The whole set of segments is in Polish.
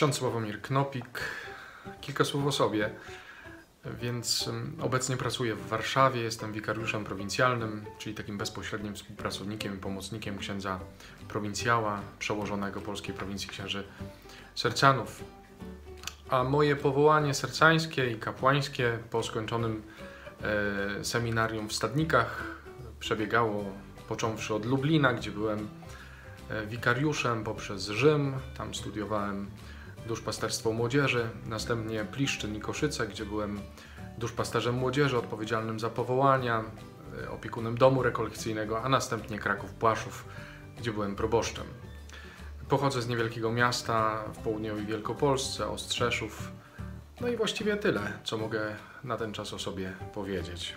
Ksiądz Sławomir Knopik. Kilka słów o sobie. Więc obecnie pracuję w Warszawie, jestem wikariuszem prowincjalnym, czyli takim bezpośrednim współpracownikiem i pomocnikiem księdza prowincjała, przełożonego polskiej prowincji księży sercanów. A moje powołanie sercańskie i kapłańskie po skończonym seminarium w Stadnikach przebiegało począwszy od Lublina, gdzie byłem wikariuszem, poprzez Rzym, tam studiowałem duszpasterstwo młodzieży, następnie Pliszczyn i Koszyce, gdzie byłem duszpasterzem młodzieży odpowiedzialnym za powołania, opiekunem domu rekolekcyjnego, a następnie Kraków-Płaszów, gdzie byłem proboszczem. Pochodzę z niewielkiego miasta w południowej Wielkopolsce, Ostrzeszów. No i właściwie tyle, co mogę na ten czas o sobie powiedzieć.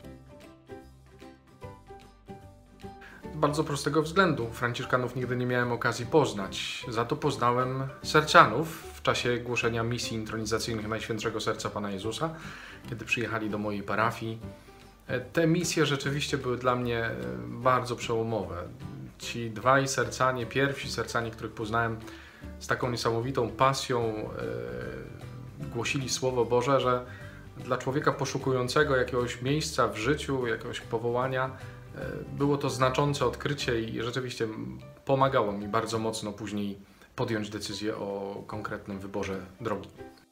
Z bardzo prostego względu. Franciszkanów nigdy nie miałem okazji poznać. Za to poznałem sercanów w czasie głoszenia misji intronizacyjnych Najświętszego Serca Pana Jezusa, kiedy przyjechali do mojej parafii. Te misje rzeczywiście były dla mnie bardzo przełomowe. Ci dwaj sercanie, pierwsi sercanie, których poznałem z taką niesamowitą pasją, głosili Słowo Boże, że dla człowieka poszukującego jakiegoś miejsca w życiu, jakiegoś powołania, było to znaczące odkrycie i rzeczywiście pomagało mi bardzo mocno później podjąć decyzję o konkretnym wyborze drogi.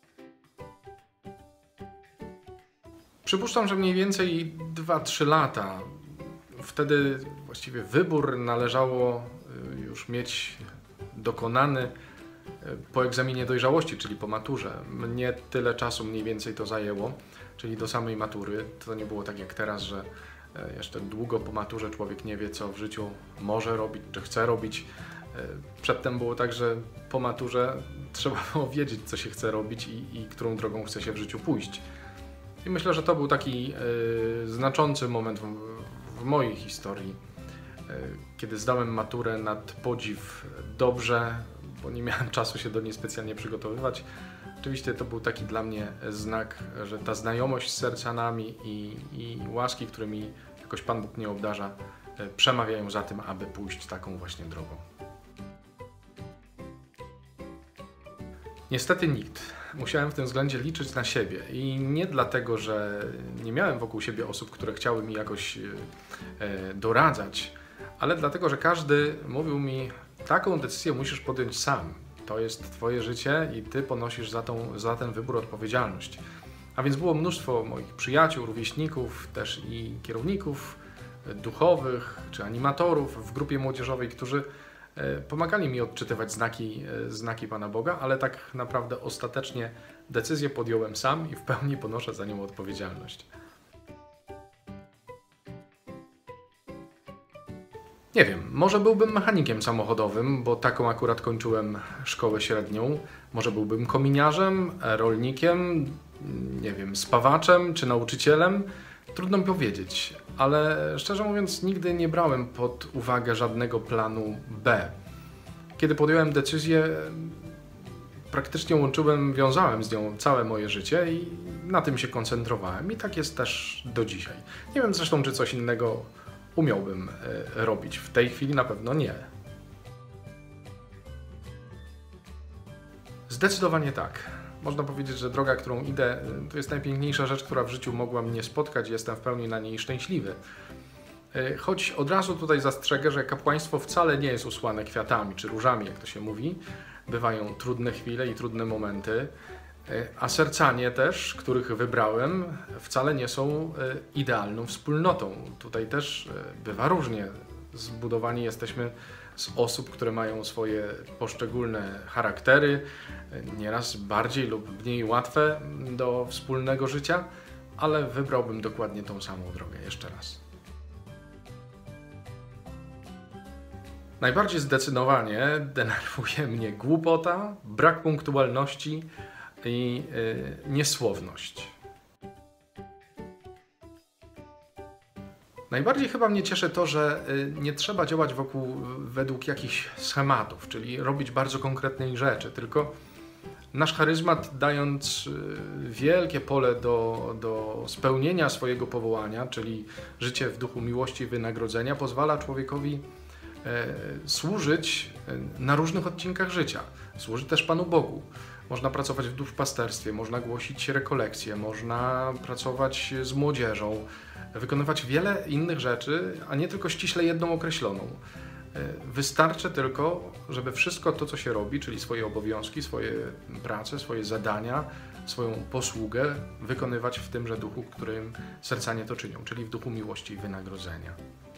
Przypuszczam, że mniej więcej 2-3 lata. Wtedy właściwie wybór należało już mieć dokonany po egzaminie dojrzałości, czyli po maturze. Mnie tyle czasu mniej więcej to zajęło, czyli do samej matury. To nie było tak jak teraz, że jeszcze długo po maturze człowiek nie wie, co w życiu może robić, czy chce robić. Przedtem było tak, że po maturze trzeba było wiedzieć, co się chce robić i którą drogą chce się w życiu pójść. I myślę, że to był taki znaczący moment w mojej historii, kiedy zdałem maturę nad podziw dobrze, bo nie miałem czasu się do niej specjalnie przygotowywać. Oczywiście to był taki dla mnie znak, że ta znajomość z sercanami i łaski, którymi jakoś Pan Bóg mnie obdarza, przemawiają za tym, aby pójść taką właśnie drogą. Niestety nikt. Musiałem w tym względzie liczyć na siebie i nie dlatego, że nie miałem wokół siebie osób, które chciały mi jakoś doradzać, ale dlatego, że każdy mówił mi, taką decyzję musisz podjąć sam. To jest Twoje życie i Ty ponosisz za ten wybór odpowiedzialność. A więc było mnóstwo moich przyjaciół, rówieśników, też i kierowników duchowych czy animatorów w grupie młodzieżowej, którzy pomagali mi odczytywać znaki Pana Boga, ale tak naprawdę ostatecznie decyzję podjąłem sam i w pełni ponoszę za nią odpowiedzialność. Nie wiem, może byłbym mechanikiem samochodowym, bo taką akurat kończyłem szkołę średnią. Może byłbym kominiarzem, rolnikiem, nie wiem, spawaczem czy nauczycielem. Trudno mi powiedzieć, ale szczerze mówiąc nigdy nie brałem pod uwagę żadnego planu B. Kiedy podjąłem decyzję, praktycznie wiązałem z nią całe moje życie i na tym się koncentrowałem. I tak jest też do dzisiaj. Nie wiem zresztą, czy coś innego umiałbym robić. W tej chwili na pewno nie. Zdecydowanie tak. Można powiedzieć, że droga, którą idę, to jest najpiękniejsza rzecz, która w życiu mogła mnie spotkać i jestem w pełni na niej szczęśliwy. Choć od razu tutaj zastrzegę, że kapłaństwo wcale nie jest usłane kwiatami czy różami, jak to się mówi. Bywają trudne chwile i trudne momenty, a sercanie też, których wybrałem, wcale nie są idealną wspólnotą. Tutaj też bywa różnie. Zbudowani jesteśmy z osób, które mają swoje poszczególne charaktery, nieraz bardziej lub mniej łatwe do wspólnego życia, ale wybrałbym dokładnie tą samą drogę jeszcze raz. Najbardziej zdecydowanie denerwuje mnie głupota, brak punktualności i niesłowność. Najbardziej chyba mnie cieszy to, że nie trzeba działać według jakichś schematów, czyli robić bardzo konkretnej rzeczy, tylko nasz charyzmat, dając wielkie pole do spełnienia swojego powołania, czyli życie w duchu miłości i wynagrodzenia, pozwala człowiekowi służyć na różnych odcinkach życia. Służy też Panu Bogu. Można pracować w duszpasterstwie, można głosić rekolekcje, można pracować z młodzieżą, wykonywać wiele innych rzeczy, a nie tylko ściśle jedną określoną. Wystarczy tylko, żeby wszystko to, co się robi, czyli swoje obowiązki, swoje prace, swoje zadania, swoją posługę wykonywać w tymże duchu, w którym sercanie to czynią, czyli w duchu miłości i wynagrodzenia.